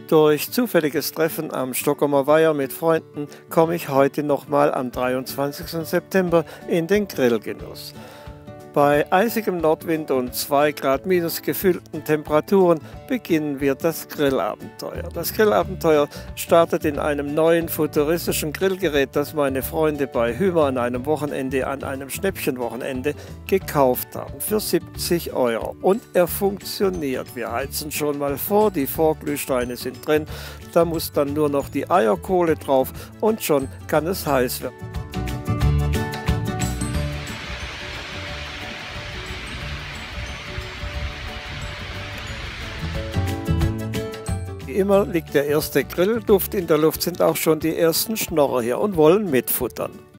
Durch zufälliges Treffen am Stockholmer Weiher mit Freunden komme ich heute nochmal am 23. September in den Grillgenuss. Bei eisigem Nordwind und 2 Grad minus gefüllten Temperaturen beginnen wir das Grillabenteuer. Das Grillabenteuer startet in einem neuen futuristischen Grillgerät, das meine Freunde bei Hümer an einem Schnäppchenwochenende gekauft haben für 70 Euro. Und er funktioniert. Wir heizen schon mal vor, die Vorglühsteine sind drin, da muss dann nur noch die Eierkohle drauf und schon kann es heiß werden. Wie immer liegt der erste Grillduft in der Luft, sind auch schon die ersten Schnorrer hier und wollen mitfuttern.